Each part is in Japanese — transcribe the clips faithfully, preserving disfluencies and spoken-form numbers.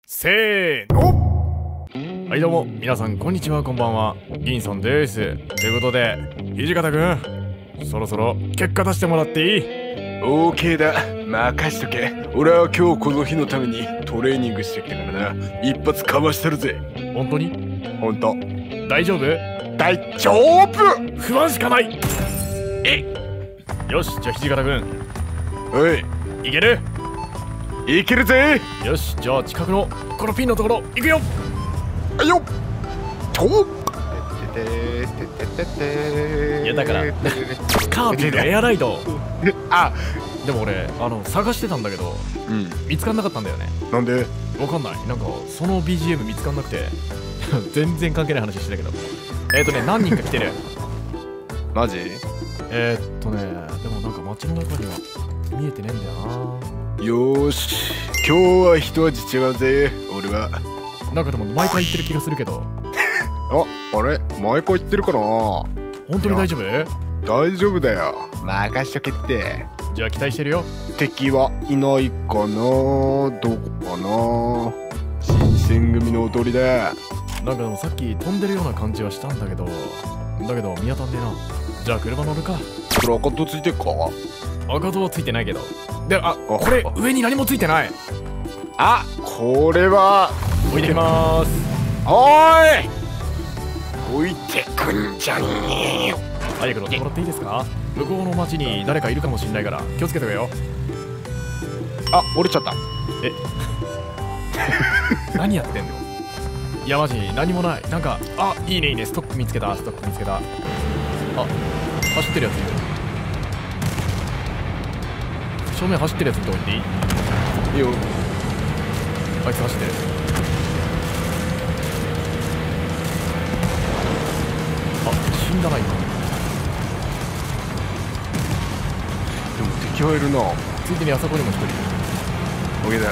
せーの。はいどうも皆さんこんにちは、こんばんは、銀さんです。ということで土方くん、そろそろ結果出してもらっていい？ オーケーだ、任しとけ。俺は今日この日のためにトレーニングしてきたからな。一発かましてるぜ。 本当に？ 本当。 大丈夫？ 大丈夫。 不安しかない。えよし、じゃあ土方くん、 おい、 いける？ いけるぜ。 よし、じゃあ近くのこのピンのところ行くよ。 はいよ。といやだからカービィのエアライドあ、 でも俺あの探してたんだけど、 うん、 見つかんなかったんだよね。 なんで？ わかんない。なんかその ビージーエム 見つかんなくて全然関係ない話してたけど、えっ、ー、とね何人か来てる。 マジ？ えー、っとねでもなんか街の中には見えてねえんだよな。 よーし、今日は一味違うぜ。俺はなんかでも毎回言ってる気がするけどあ、あれ毎回言ってるかな。 本当に大丈夫？ 大丈夫だよ、任しとけって。 じゃあ期待してるよ。 敵はいないかな。どこかな。新選組の踊りだ。 なんかでもさっき飛んでるような感じはしたんだけど、だけど見当たんねえな。じゃあ車乗るか。 これ赤とついてっか？ 赤とはついてないけど、で、あ、これ上に何もついてない。 あ、これは置いてきまーす。 おーい、置いてくんじゃねえよ。 早く乗ってもらっていいですか？向こうの町に誰かいるかもしんないから気をつけてくれよ。 あ、折れちゃった。 え何やってんの？いやマジ何もない。なんか、あ、いいねいいね、ストック見つけた、ストック見つけた。あ、走ってるやついる。正面走ってるやつのとこ行っていい？ いいよ。 あいつ走ってる。あ、死んだな今。 でも敵はいるな。 ついでにあそこにも一人いる。 オッケーだ。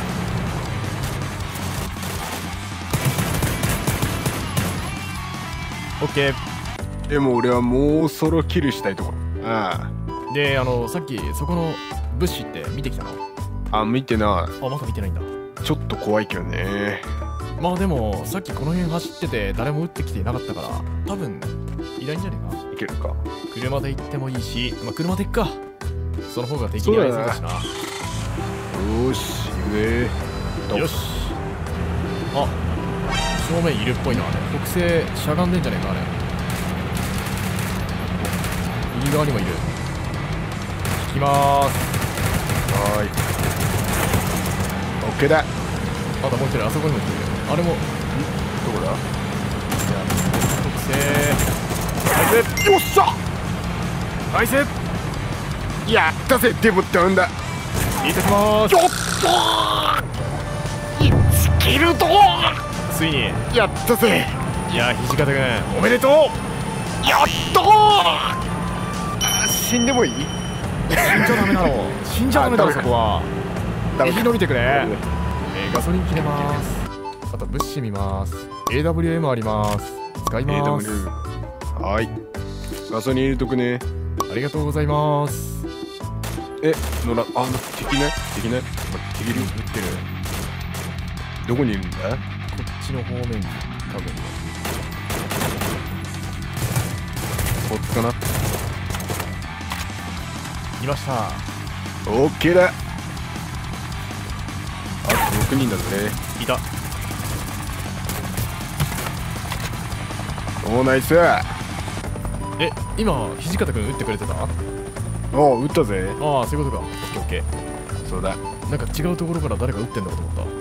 オッケー。 でも俺はもうソロキルしたいところ。ああ。で、あの、さっきそこの物資って見てきたの？ あ、見てない。 あ、まだ見てないんだ。 ちょっと怖いけどね。 まあでも、さっきこの辺走ってて誰も撃ってきていなかったから、多分、いないんじゃねえか。 いけるか。 車で行ってもいいし、まあ車で行くか。その方が敵に合いそうだしな。 よーし、上。 よし。あ、正面いるっぽいな。北西しゃがんでんじゃねえか、あれ。右側にもいる。引きまーす。 はーい。オッケーだ。 あともう一人、あそこにもいる。あれも、んどこだ？じゃあ、北西。ナイス！ よっしゃ！ ナイス！ やったぜ、デモダウンだ。 いたしまーす。 よっとー！いちキルドー！ ついにやったぜ。 いや、土方くんおめでとう。 やったー！死んでもいい？ 死んじゃダメなの。死んじゃダメだろ、そこは。生き延びてくれ。えー、ガソリン切れます。あと物資見ます。 エーダブリューエム あります。使います。 はい、ガソリン入れとくね。 ありがとうございます。 え、のら、あ、敵ない敵ない敵いる？撃ってる。どこにいるんだ？こっちの方面に多分。 こっちかな。 いました。 オッケーだ。あとろくにんだぜ。 いた。 おー、ナイス。 え、今土方くん撃ってくれてた？あおー、撃ったぜ。 ああ、そういうことか。オッケーオッケー。 そうだ。 なんか違うところから誰か撃ってんのかと思った。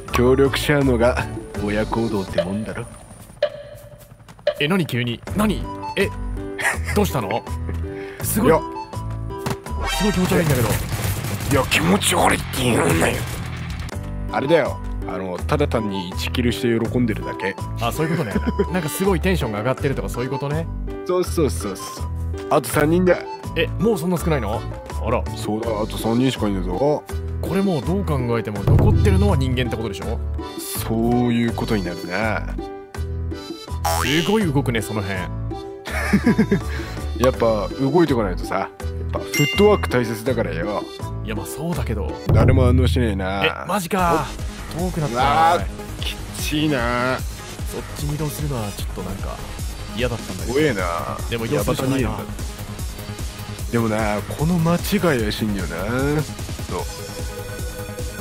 協力し合うのが親行動ってもんだろ。 え、何急に？何？え、どうしたの？すごい。 いや、 すごい気持ち悪いんだけど。 いや、気持ち悪いって言うんだよ。あれだよ。あの、ただ単にいちキルして喜んでるだけ。 あ、そういうことね。なんかすごいテンションが上がってるとかそういうことね。 そうそうそうそう。あとさんにんだ。 え、もうそんな少ないの？あら。 そうだ、あとさんにんしかいないぞ。 これもうどう考えても残ってるのは人間ってことでしょ？ そういうことになるな。 すごい動くね、その辺。 やっぱ動いてこないとさ、やっぱフットワーク大切だからよ。 いやまあそうだけど。 誰も反応しねえな。 え、マジか。 遠くなっうわた。 ーきっちいな。 そっちに移動するのはちょっとなんか嫌だったんだけど。 怖えな。 でも移動するしかないな。 でもな、この間違い怪しいんだよな。そう。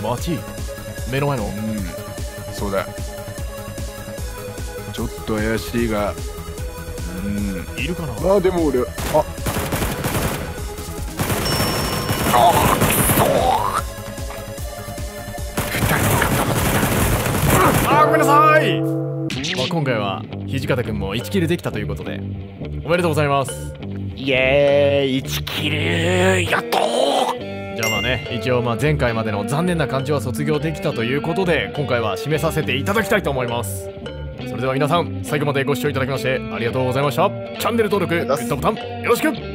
街目の前の。 うん、そうだ。ちょっと怪しいが、うん。 いるかな。 まあでも俺、ああーごめんなさい。まあ今回は土方くんもいちキルできたということでおめでとうございます。 イエーイいちキルやっとー。 じゃあまあね、一応まあ前回までの残念な感じは卒業できたということで今回は締めさせていただきたいと思います。それでは皆さん最後までご視聴いただきましてありがとうございました。チャンネル登録グッドボタンよろしく。